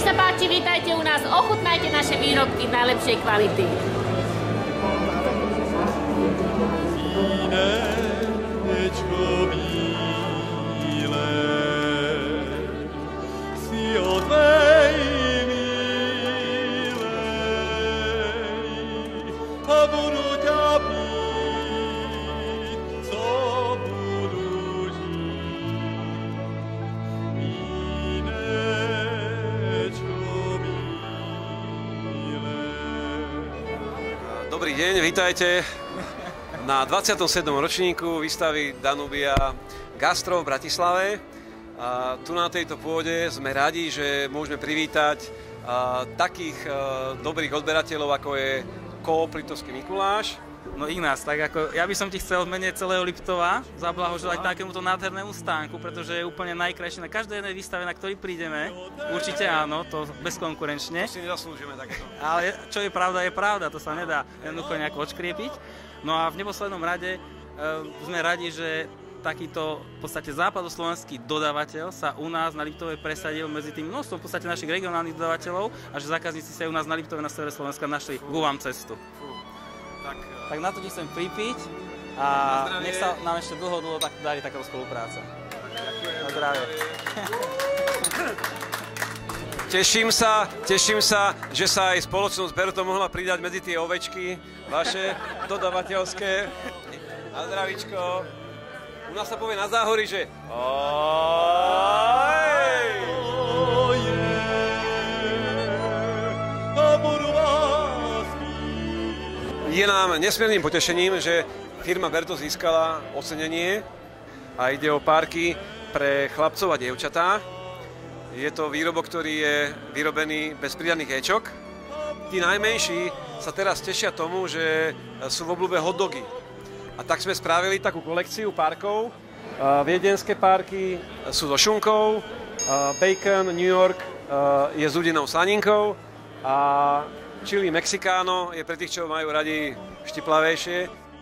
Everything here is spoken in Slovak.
Nech sa páči, vítajte u nás, ochutnajte naše výrobky najlepšej kvality. Dobrý deň, vítajte na 27. ročníku výstavy Danubia Gastro v Bratislave. A tu na tejto pôde sme radi, že môžeme privítať takých dobrých odberateľov, ako je Coop Liptovský Mikuláš. No Ignác, tak ako ja by som ti chcel v mene celého Liptova zablahoželať takémuto nádhernému stánku, pretože je úplne najkrajšie na každej jednej výstave, na ktorý prídeme. Určite áno, to bezkonkurenčne. To si nezaslúžime takéto. Ale čo je pravda, to sa nedá jednoducho nejako odškriepiť. No a v neposlednom rade sme radi, že takýto v podstate západoslovenský dodávateľ sa u nás na Liptove presadil medzi tým množstvom v podstate našich regionálnych dodávateľov a že zákazníci sa u nás na Liptove na severe Slovenska našli ku vám cestu. Tak na to ti chcem pripiť a nech sa nám ešte dlho tak darí takáto spolupráca. Na zdravie. Teším sa, že sa aj spoločnosť Berto mohla pridať medzi tie ovečky vaše dodávateľské. Na zdravíčko. U nás sa povie na Záhorí, že je nám nesmierným potešením, že firma Berto získala ocenenie a ide o párky pre chlapcov a dievčatá. Je to výrobok, ktorý je vyrobený bez pridaných éčok. Tí najmenší sa teraz tešia tomu, že sú v obľúbe hotdogy. A tak sme spravili takú kolekciu párkov. Viedenské párky sú so šunkou, bacon New York je s udenou slaninkou a chili Mexicano je pre tých, čo majú radi štiplavejšie.